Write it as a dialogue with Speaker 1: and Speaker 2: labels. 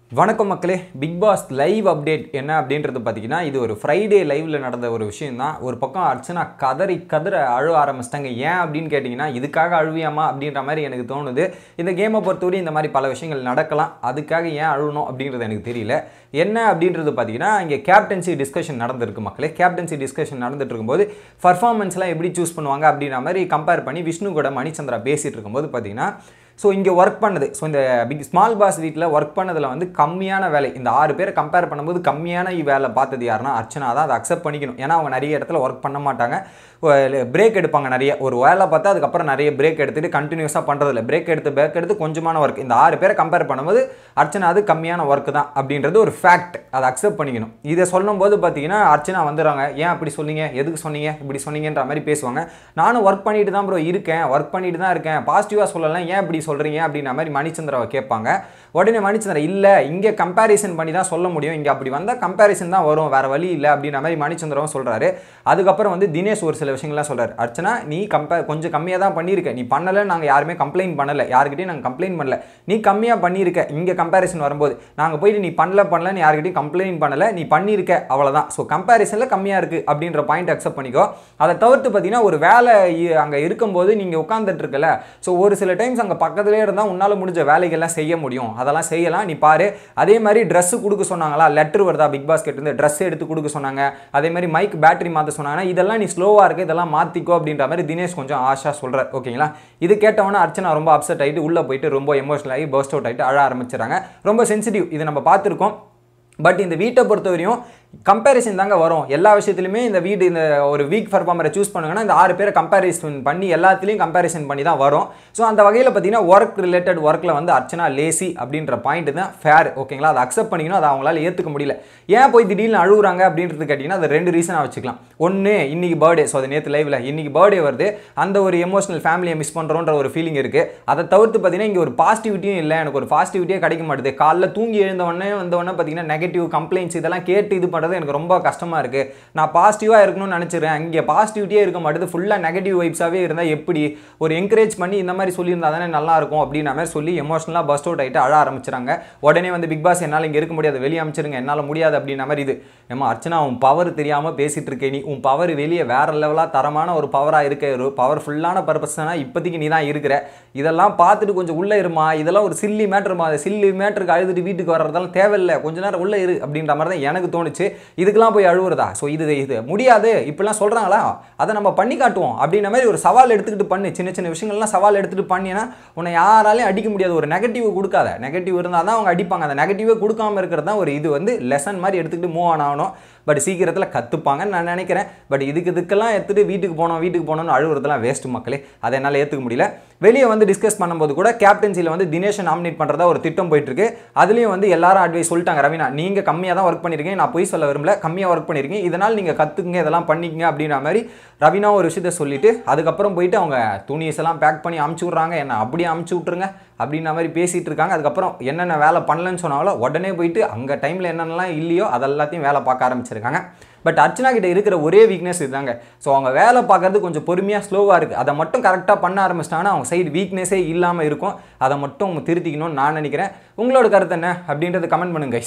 Speaker 1: வணக்கம் மக்களே, big pass live update என்ன அப்படின்றது பார்த்தீங்கன்னா, இது ஒரு ஃப்ரைடே லைவ்ல நடந்த ஒரு விஷயம் தான். ஒரு பக்கம் அர்ச்சனா கதற அழுவ ஆரம்பிச்சிட்டாங்க. ஏன் அப்படின்னு கேட்டிங்கன்னா, இதுக்காக அழுவியாமா அப்படின்ற மாதிரி எனக்கு தோணுது. இந்த கேமை பொறுத்தவரை இந்த மாதிரி பல விஷயங்கள் நடக்கலாம். அதுக்காக ஏன் அழுவணும் அப்படின்றது எனக்கு தெரியல. என்ன அப்படின்றது பார்த்தீங்கன்னா, இங்கே கேப்டன்சி டிஸ்கஷன் நடந்திருக்கு மக்களே. கேப்டன்சி டிஸ்கஷன் நடந்துட்டு இருக்கும்போது பர்ஃபார்மன்ஸ்லாம் எப்படி சூஸ் பண்ணுவாங்க அப்படின்ற மாதிரி கம்பேர் பண்ணி விஷ்ணு கூட மணிச்சந்திரா பேசிகிட்டு இருக்கும்போது பார்த்தீங்கன்னா, ஸோ இங்கே ஒர்க் பண்ணது, ஸோ இந்த ஸ்மால் பாஸ் வீட்டில் ஒர்க் பண்ணதில் வந்து கம்மியான வேலை, இந்த 6 பேரை கம்பேர் பண்ணும்போது கம்மியான வேலை பார்த்தது யாருன்னா அர்ச்சனா தான். அதை அக்செப்ட் பண்ணிக்கணும். ஏன்னா அவங்க நிறைய இடத்துல ஒர்க் பண்ண மாட்டாங்க, பிரேக் எடுப்பாங்க நிறைய. ஒரு வேலை பார்த்தா அதுக்கப்புறம் நிறைய பிரேக் எடுத்துகிட்டு கண்டினியூஸாக பண்ணுறதில்ல. பிரேக் எடுத்து கொஞ்சமான ஒர்க். இந்த 6 பேரை கம்பேர் பண்ணும்போது அர்ச்சனா அது கம்மியான ஒர்க் தான் அப்படின்றது ஒரு ஃபேக்ட். அதை அக்செப்ட் பண்ணிக்கணும். இதை சொல்லும்போது பார்த்தீங்கன்னா அர்ச்சனா வந்துடுறாங்க. ஏன் அப்படி சொன்னீங்க, எதுக்கு சொன்னீங்க, இப்படி சொன்னீங்கன்ற மாதிரி பேசுவாங்க. நானும் ஒர்க் பண்ணிட்டு தான் ப்ரோ இருக்கேன், ஒர்க் பண்ணிட்டு தான் இருக்கேன், பாசிட்டிவாக சொல்லலாம், ஏன் இப்படி சொல்கிறீங்க அப்படின்ற மாதிரி மணிச்சந்திராவை கேட்பாங்க. உடனே மணிச்சந்திரா இல்லை, இங்கே கம்பேரிசன் பண்ணி தான் சொல்ல முடியும், இங்கே அப்படி வந்தால் கம்பேரிசன் தான் வரும், வேறு வழி இல்லை அப்படின்ற மாதிரி மணிச்சந்திராவும் சொல்கிறாரு. அதுக்கப்புறம் வந்து தினேஷ் ஒரு சில விஷயங்கள்லாம் சொல்கிறார். அர்ச்சனா நீ கொஞ்சம் கம்மியாக தான் பண்ணியிருக்க, நீ பண்ணலை, நாங்கள் யாருமே கம்ப்ளைண்ட் பண்ணலை, யாருக்கிட்டையும் நாங்கள் கம்ப்ளைண்ட் பண்ணல, நீ கம்மியாக பண்ணியிருக்க. இங்கே கம்பேரிசன் வரும்போது நாங்கள் போயிட்டு நீ பண்ணலன்னு யாருக்கிட்டையும் கம்ப்ளைண்ட் பண்ணலை, நீ பண்ணியிருக்க, அவ்வளோதான். ஸோ கம்பேரிசனில் கம்மியாக இருக்குது அப்படின்ற பாயிண்ட் அக்செப்ட் பண்ணிக்கோ. அதை தவிர்த்து பார்த்தீங்கன்னா, ஒரு வேலை அங்கே இருக்கும்போது நீங்கள் உட்காந்துட்டு இருக்கல, ஸோ ஒரு சில டைம்ஸ் அங்கே பக்கத்துலேயே இருந்தால் உன்னால் முடிஞ்ச வேலைகள்லாம் செய்ய முடியும், அதெல்லாம் செய்யலாம், நீ பாரு. அதே மாதிரி ட்ரெஸ்ஸு கொடுக்க சொன்னாங்களா, லெட்டர் வருதா பிக் பாஸ் கிட்ட இருந்து, ட்ரெஸ் எடுத்து கொடுக்க சொன்னாங்க. அதே மாதிரி மைக் பேட்டரி மாற்ற சொன்னாங்கன்னா, இதெல்லாம் நீ ஸ்லோவாக இருக்கு, இதெல்லாம் மாற்றிக்கோ அப்படின்ற மாதிரி தினேஷ் கொஞ்சம் ஆஷா சொல்கிறார். ஓகேங்களா, இது கேட்டவொன்னே அர்ச்சனா ரொம்ப அப்செட் ஆகிட்டு உள்ளே போயிட்டு ரொம்ப எமோஷனல் ஆகி பர்ஸ்ட் அவுட் ஆகிட்டு அழ ஆரம்பிச்சிடறாங்க. ரொம்ப சென்சிட்டிவ், இது நம்ம பார்த்துருக்கோம். பட் இந்த வீட்டை பொறுத்தவரையும் கம்பேரிசன் தாங்க வரும் எல்லா விஷயத்துலையுமே. இந்த வீடு இந்த ஒரு வீக் பர்ஃபார்மரை சூஸ் பண்ணுங்கன்னா இந்த 6 பேரை கம்பேரிசன் பண்ணி எல்லாத்துலேயும் கம்பேரிசன் பண்ணி தான் வரும். ஸோ அந்த வகையில் பார்த்தீங்கன்னா ஒர்க் ரிலேட்டட் ஒர்க்கில் வந்து அர்ச்சனா லேசி அப்படின்ற பாயிண்ட் தான் ஃபேர். ஓகேங்களா, அதை அக்செப்ட் பண்ணிக்கணும். அதை அவங்களால ஏற்றுக்க முடியல. ஏன் போய் திடீர்னு அழுகுறாங்க அப்படின்றது கேட்டிங்கன்னா, அது 2 ரீசனாக வச்சுக்கலாம். ஒன்று, இன்னைக்கு பர்த்டே. ஸோ அது நேற்று லைவில் இன்னைக்கு பர்த்டே வருது, அந்த ஒரு எமோஷனல் ஃபேமிலியை மிஸ் பண்ணுறோன்ற ஒரு ஃபீலிங் இருக்குது. அதை தவிர்த்து பார்த்தீங்கன்னா இங்கே ஒரு பாசிட்டிவிட்டியும் இல்லை, எனக்கு ஒரு பாசிட்டிவிட்டியே கிடைக்க மாட்டுது. காலைல தூங்கி எழுந்தவொடனே பார்த்தீங்கன்னா நெகட்டிவ் கம்ப்ளைண்ட்ஸ் இதெல்லாம் கேட்டு இது பண்ணுறது எனக்கு ரொம்ப கஷ்டமாக இருக்குது. நான் பாசிட்டிவாக இருக்கணும்னு நினச்சிக்கிறேன், இங்கே பாசிட்டிவிட்டியே இருக்க மாட்டேது, ஃபுல்லாக நெகட்டிவ் வைப்ஸாகவே இருந்தால் எப்படி, ஒரு என்கரேஜ் பண்ணி இந்த மாதிரி சொல்லியிருந்தா தானே நல்லாயிருக்கும் அப்படின்ற மாதிரி சொல்லி எமோஷனலாக பஸ்ட் அவுட் ஆகிட்டு அழ ஆரம்பிச்சிட்டாங்க. உடனே வந்து பிக் பாஸ் என்னால் இங்கே இருக்க முடியாது, வெளியே அமைச்சிருங்க, என்னால் முடியாது அப்படின்ற மாதிரி. இது ஏமா அர்ச்சனா, உன் பவர் தெரியாமல் பேசிகிட்டு இருக்கே, நீ உன் பவர் வெளியே வேறு லெவலாக தரமான ஒரு பவராக இருக்க, ஒரு பவர்ஃபுல்லான பர்பஸ்னா இப்போதைக்கு நீ தான் இருக்கிற. இதெல்லாம் பார்த்துட்டு கொஞ்சம் உள்ளே இருமா, இதெல்லாம் ஒரு சில்லி மேட்டருமா, அது சில்லி மேட்டருக்கு அழுதுட்டு வீட்டுக்கு வர்றதெல்லாம் தேவையில்லை, கொஞ்ச நேரம் உள்ளே இரு அப்படின்ற மாதிரி தான் எனக்கு தோணுச்சு. இதுக்கெல்லாம் போய் அழுவுறதா, ஸோ இது முடியாது இப்படிலாம் சொல்கிறாங்களா, அதை நம்ம பண்ணி காட்டுவோம் அப்படின்ற மாதிரி ஒரு சவால் எடுத்துக்கிட்டு பண்ணு. சின்ன சின்ன விஷயங்கள்லாம் சவால் எடுத்துகிட்டு பண்ணினா உன்னை யாராலையும் அடிக்க முடியாது. ஒரு நெகட்டிவ் கொடுக்காத, நெகட்டிவ் இருந்தால் தான் அவங்க அடிப்பாங்க. அந்த நெகட்டிவே கொடுக்காமல் இருக்கிறது தான் ஒரு இது வந்து லெசன் மாதிரி எடுத்துக்கிட்டு மூவ் ஆகணும். பட் சீக்கிரத்தில் கற்றுப்பாங்கன்னு நான் நினைக்கிறேன். பட் இதுக்கெல்லாம் எடுத்துகிட்டு வீட்டுக்கு போனோம்னு அழுகுறதுலாம் வேஸ்ட்டு மக்களே, அதை என்னால் ஏற்றுக்க முடியல. வெளியே வந்து டிஸ்கஸ் பண்ணும்போது கூட கேப்டன்சியில் வந்து தினேஷை நாமினேட் பண்ணுறதா ஒரு திட்டம் போயிட்டுருக்கு. அதுலேயும் வந்து எல்லாரும் அட்வைஸ் சொல்லிட்டாங்க. ரவினா, நீங்கள் கம்மியாக தான் ஒர்க் பண்ணியிருக்கீங்க, நான் பொய் சொல்ல விரும்பல, கம்மியாக ஒர்க் பண்ணியிருக்கீங்க, இதனால் நீங்கள் கற்றுக்குங்க, இதெல்லாம் பண்ணிக்கங்க அப்படின்ற மாதிரி ரவினா ஒரு விஷயத்த சொல்லிவிட்டு அதுக்கப்புறம் போயிட்டு அவங்க துணிஸெல்லாம் பேக் பண்ணி அமுச்சு விட்றாங்க. என்ன அப்படியே அமுச்சு விட்ருங்க அப்படின்ற மாதிரி பேசிகிட்டு இருக்காங்க. அதுக்கப்புறம் என்னென்ன வேலை பண்ணலன்னு சொன்னாங்களோ உடனே போயிட்டு அங்கே டைமில் என்னென்னலாம் இல்லையோ அதெல்லாத்தையும் வேலை பார்க்க ஆரம்பிச்சிருக்காங்க. பட் அர்ச்சனா கிட்ட இருக்கிற ஒரே வீக்னஸ் இதுதாங்க. ஸோ அவங்க வேலை பார்க்கறது கொஞ்சம் பொறுமையாக ஸ்லோவாக இருக்குது. அதை மட்டும் கரெக்டாக பண்ண ஆரம்பிச்சிட்டாங்கன்னா அவங்க சைடு வீக்னஸே இல்லாமல் இருக்கும். அதை மட்டும் அவங்க திருத்திக்கணும்னு நான் நினைக்கிறேன். உங்களோட கருத்து என்ன அப்படின்றது கமெண்ட் பண்ணுங்க.